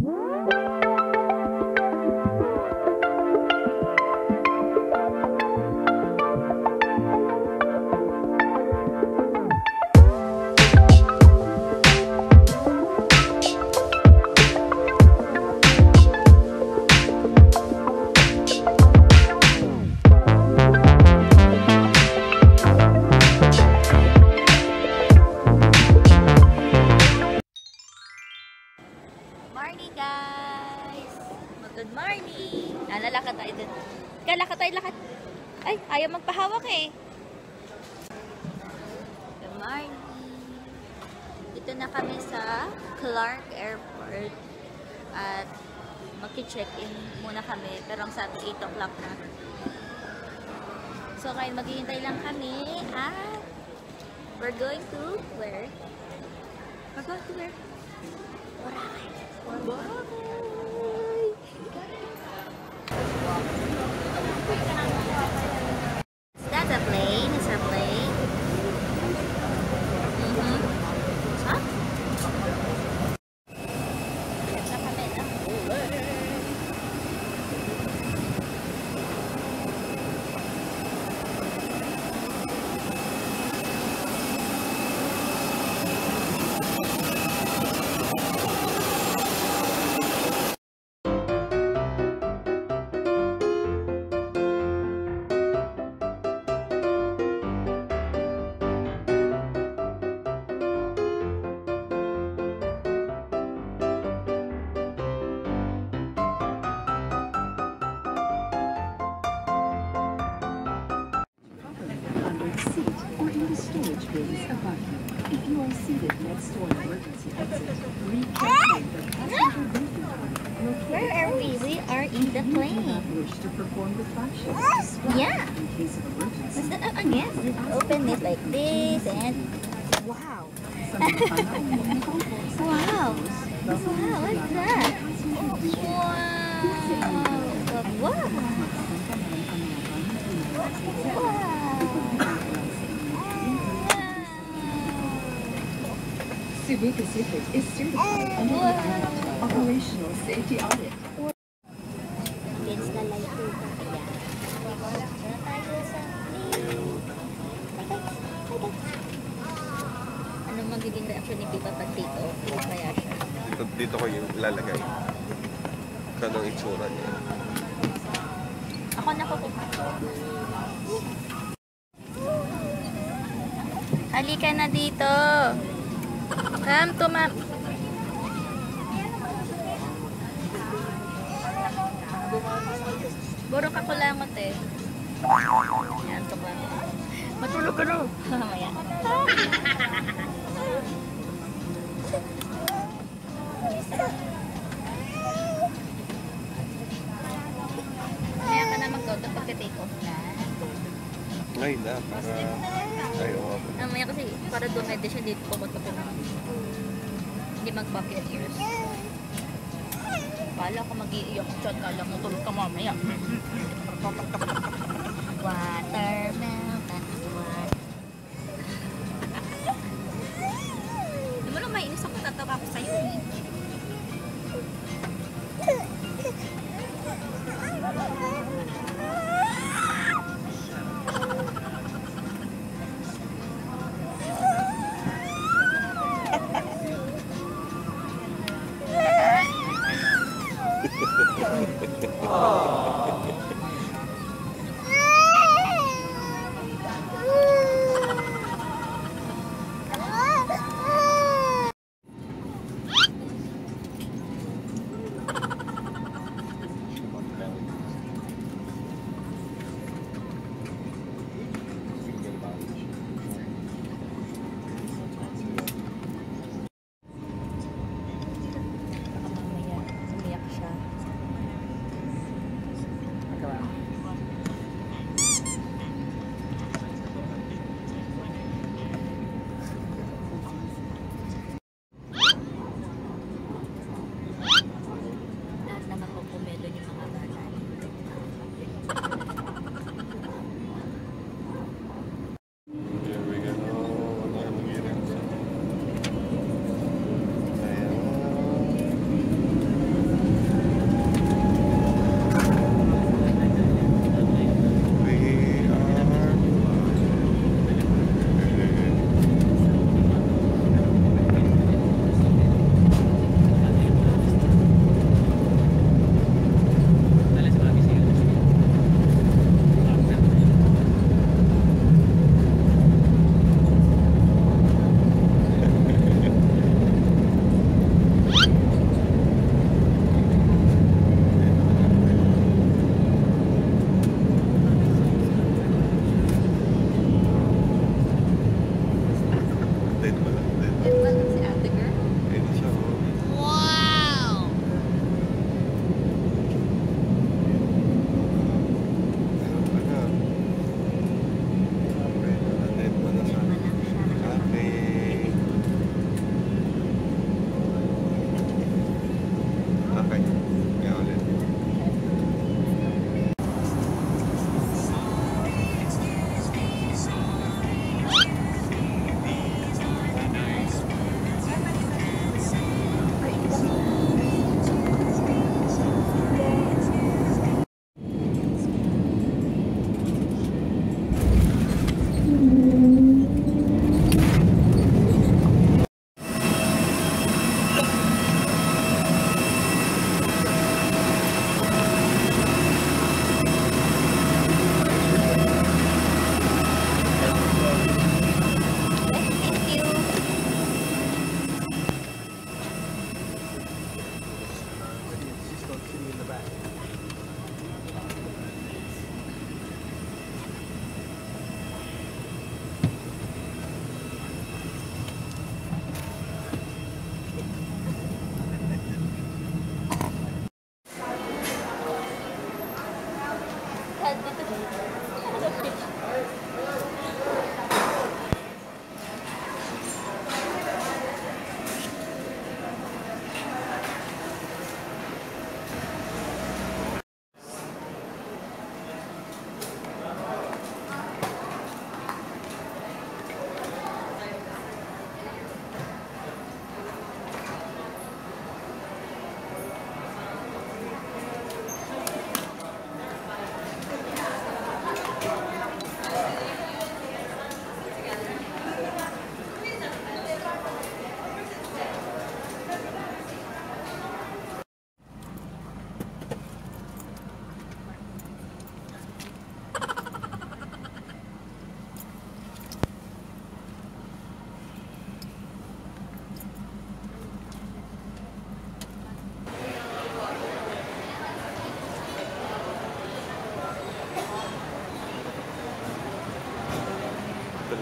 Morning guys! Good morning! Lalakad tayo dun. Lakad tayo, lakad. Ay, ayaw magpahawak eh. Good morning! Dito na kami sa Clark Airport. At mag-check-in muna kami. Pero ang sabi 8 o'clock na. So ngayon maghihintay lang kami. At we're going to where? We're going to where? Boracay. That's a plane. It's a plane. Huh? Storage bins above you. If you are seated next to an emergency exit, recheck the passenger briefing card. Where are we? We are in the plane. Wish to perform the functions. Yeah. In case of emergency. Yes. Open it like this and wow. Wow. Wow. What's that? Wow. Wow. Cebu Pacific is certified under the Operational Safety Audit. Against the light po ka kaya. Wala tayo sa anong magiging reaction ni Pipa pag dito? Kaya siya. Dito ko yung lalagay. Kanong itsura niya. Ako na po. Halika na dito. Come to ma'am. Buro ka kulangot eh. Yan, ito ba? Matulog ka na. Mamaya. Mamaya ka na mag-go pagka-take off na. Ngayon na, para ayaw ako. Mamaya kasi para dumede siya dito pumunta ko na. Hindi mag-bucket ears. Kala ko mag-iiyak ko chat. Kala mo tulog ka mamaya. Watermelon. Hindi mo lang mainis ako. Tatawa ko sa'yo eh.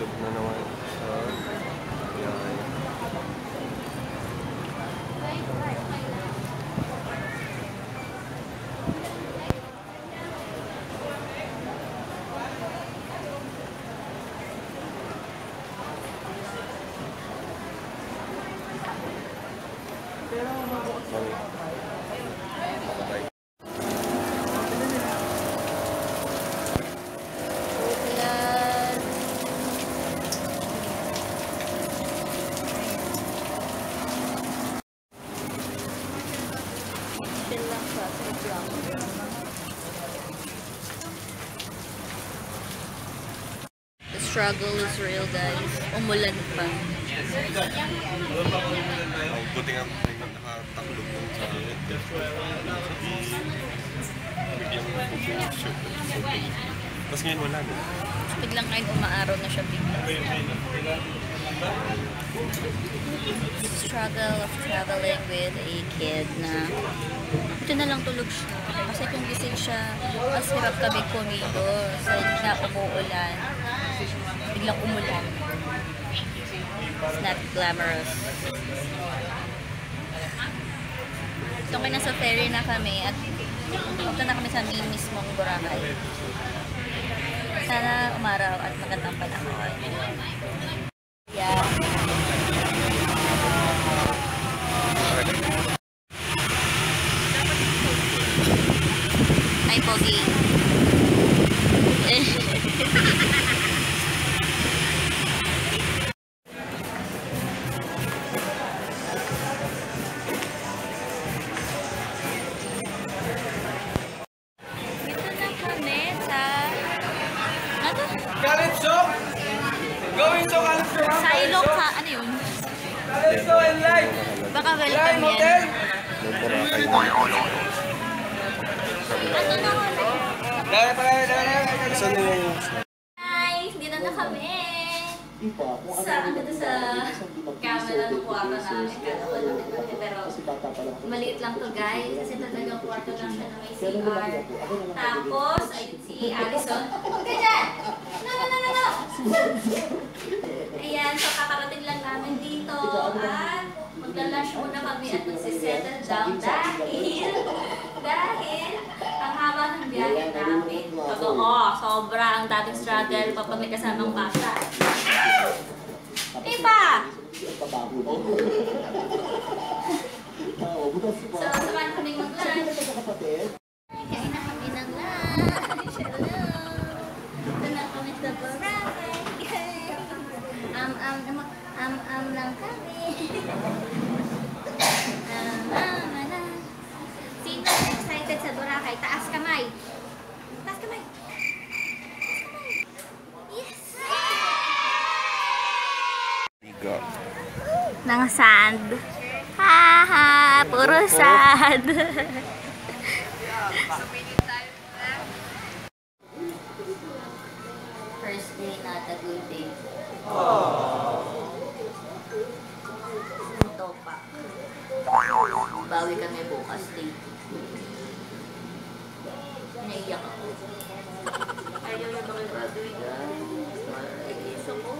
Look na naman siya. Yan. Patay. Yan. Chill lang siya. Safe lang. The struggle is real, guys. Umulan pa. Ang buti nga may nakataklog ng sa akin. Biglang shoot. Tapos ngayon wala na. Biglang ngayon umaaraw na siya bigla. Struggle of traveling with a kid na ito na lang tulog siya. Kasi kung gising siya, mas hirap kami kumido sa na umuulan. Biglang umulan. It's not glamorous. So, kaya nasa ferry na kami at punta na kami sa mismong Boracay. Sana umaraw at magandang panahon. Yeah. Ay, Pogi. Dito na kami sa... Ano? Calypso! Going to Calypso! Sa Iloca. Ano yun? Calypso and Live! Baka Live welcome Hotel! yan. May Boracay na. Ano na kami? Saan yung... Guys, dito na kami. Sa camera ng kwarto namin. Kala ko lang ito, pero maliit lang to, guys. Kasi talagang kwarto lang siya na may CR. Tapos, ayun si Allison. Huwag ka dyan! No! Ayan, so kakarating lang namin dito. At magla-lunch muna kami at magsisettle down dahil ang haba ng biyahe namin. Totoo, sobra ang dating struggle kapag may kasamang bata. Iba! So, samahan kami mag-lunch. Kain na kami ng lunch. Hello! Ito na kami sa Boracay. Lang kami. Sino excited sa Boracay? Taas kamay. Taas kamay. Yes! Biga. Nang sand. Haha, puro sand. First day, not a good day. Ito pa. Bawi kami bukas day. Naiyak ako. Ayaw na mag-graduate, guys. Iso ko.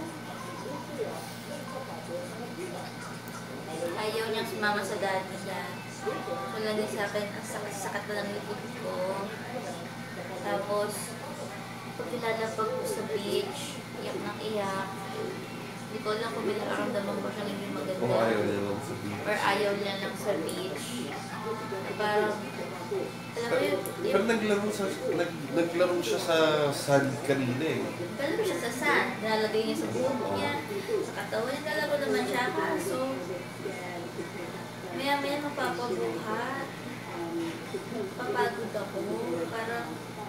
Ayaw niyang sumama sa dad niya. So, lagi sa akin, ang sakit na ng likod ko. Tapos, pag nilalapag ko sa beach, iyak ng iyak. Hindi ko alam kung binararamdaman ko siya hindi maganda. Kung ayaw niya lang sa beach. Or ayaw niya lang sa beach. Parang, alam mo yun, Pero naglaro siya sa sand kanina eh. Kalaro siya sa sand. Nilalagay niya sa buhok niya. Sa katawan niya, kalaro naman siya. So, maya-maya mapapabuhat. Papagod ako. Parang,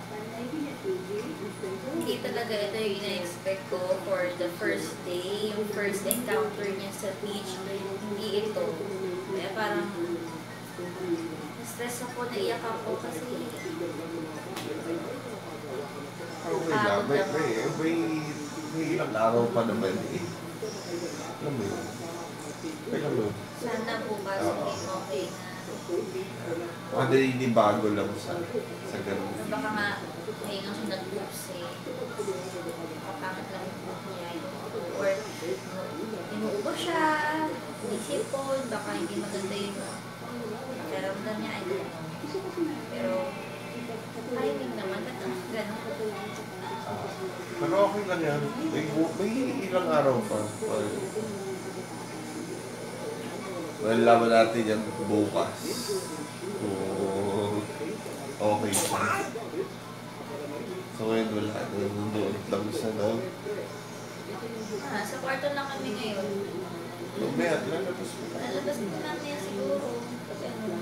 hindi talaga ito yung ina-expect ko for the first day. Yung first encounter niya sa beach, hindi ito. Kaya parang, stress ako, naiyak ako kasi Okay lang. May ilang araw pa naman eh. Alam mo yun? Teka mo. sana bukas okay na. Kada hindi bago lang sa ganun. Baka nga, ngayon siya nag-oops eh. Kapangit lang yung buhok niya. food or inuubo siya, hindi sipon, baka hindi maganda yung pakiramdam niya, I don't know. Pero, timing naman, ganun. Pero okay lang yan. May ilang araw pa. Well, laban natin yan bukas. Okay siya. So ngayon wala. Nandun lang siya na. Sa kwarto lang kami ngayon. Mamaya, lalabas mo. Lalabas mo namin siguro. Kasi ano,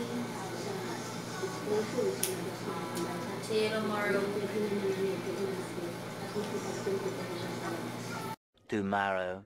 see you tomorrow. Tomorrow.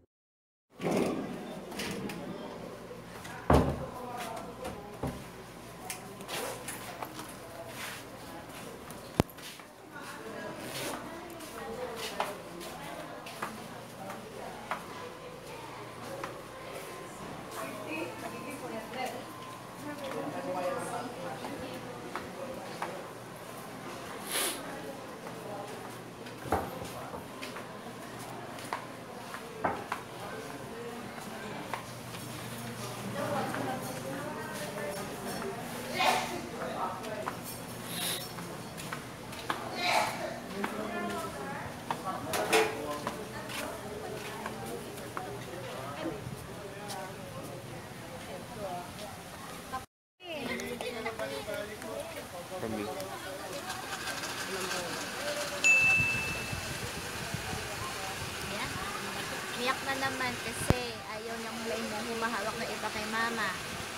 Miyak na naman kasi ayaw niyang may humahawak na iba kay mama.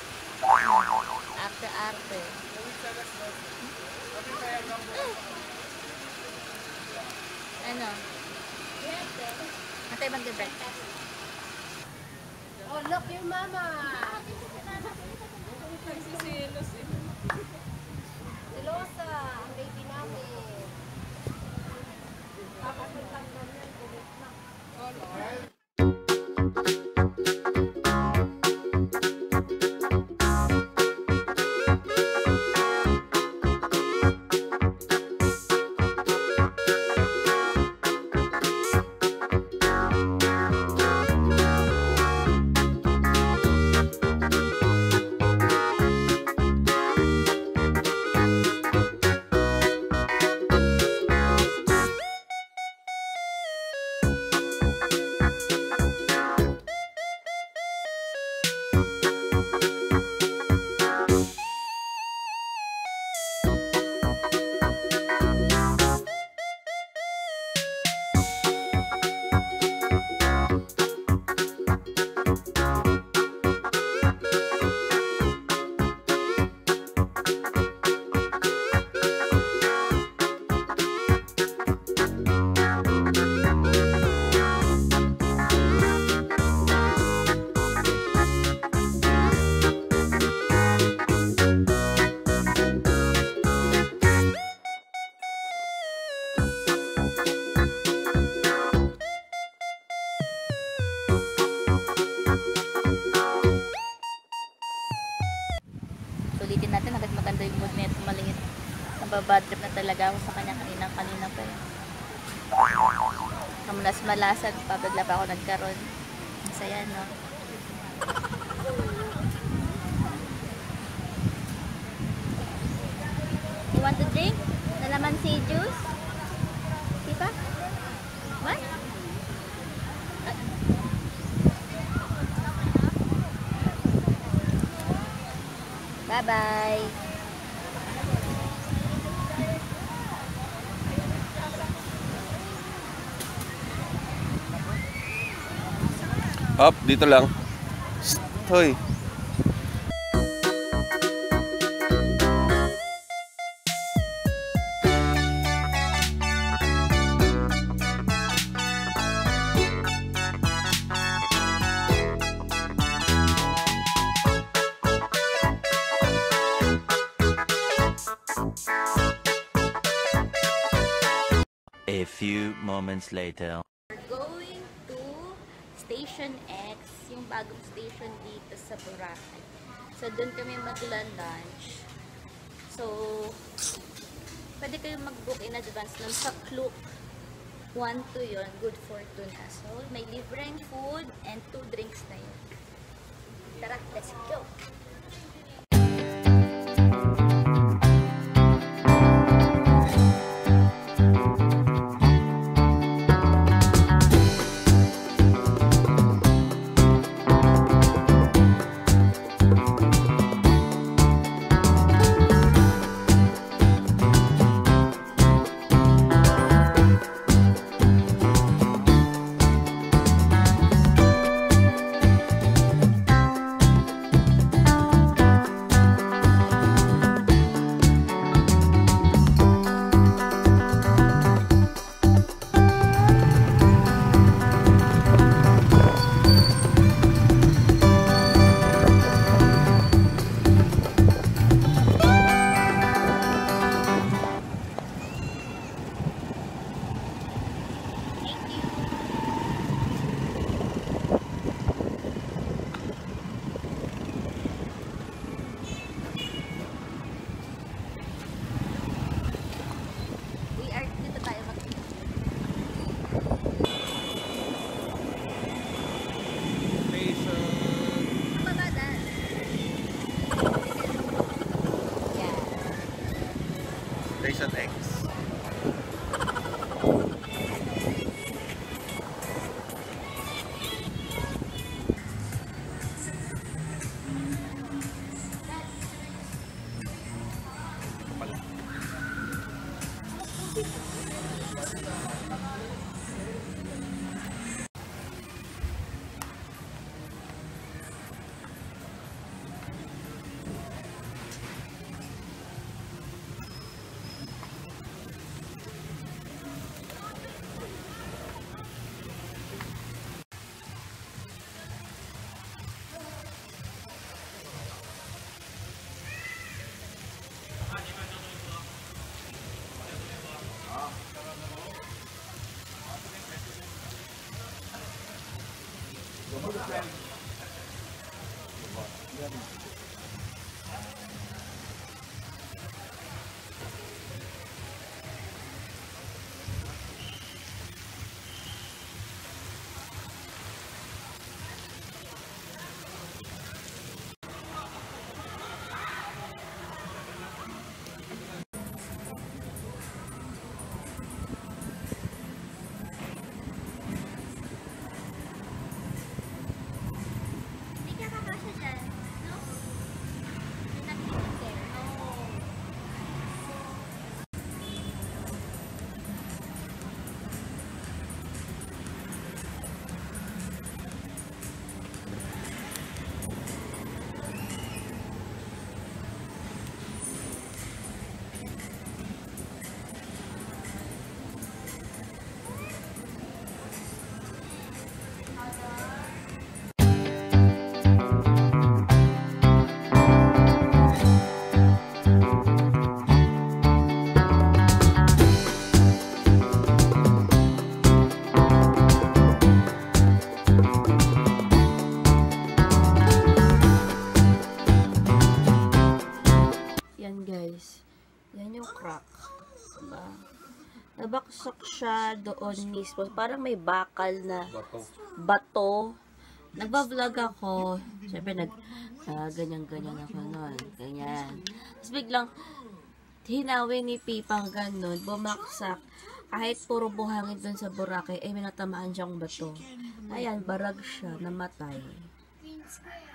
Arte-arte. Ano? Matay mag-breakfast. Oh, look your mama! Silosa, ang baby namin. Ulitin natin hanggat maganda yung mood nito maliit. Nababad trip na talaga ako sa kanya kanina pa yun. Kamunas malasan pa, bigla pa ako nagkaroon. Masaya, no? You want to drink? Nalamansi juice? Diba? What? Bye-bye. Up, dito lang. Hoy. A few moments later. We're going to Station X, yung bagong station dito sa Boracay. So, doon kami mag-lunch. So, pwede kayong mag-book in advance nun sa Klook 1-2 yun, good for 2 na. So, may libreng food and 2 drinks na yun. Tara, let's go! Station X. Nabaksak siya doon mismo. Parang may bakal na bato. Nagba-vlog ako. Siyempre, ganyan-ganyan ako noon. Ganyan. Tapos biglang, hinawi ni Pipang ganun, bumaksak. Kahit puro buhangin doon sa Boracay, ay may natamaan siyang bato. Ayan, barag siya, namatay.